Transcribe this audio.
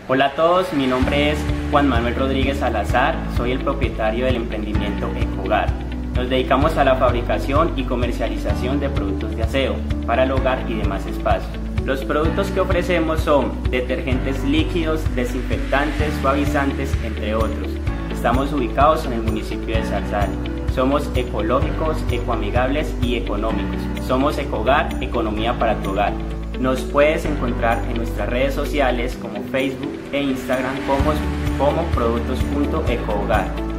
Hola a todos, mi nombre es Juan Manuel Rodríguez Salazar, soy el propietario del emprendimiento Ecohogar. Nos dedicamos a la fabricación y comercialización de productos de aseo para el hogar y demás espacios. Los productos que ofrecemos son detergentes líquidos, desinfectantes, suavizantes, entre otros. Estamos ubicados en el municipio de Zarzal. Somos ecológicos, ecoamigables y económicos. Somos Ecohogar, economía para tu hogar. Nos puedes encontrar en nuestras redes sociales como Facebook e Instagram como productos.ecohogar.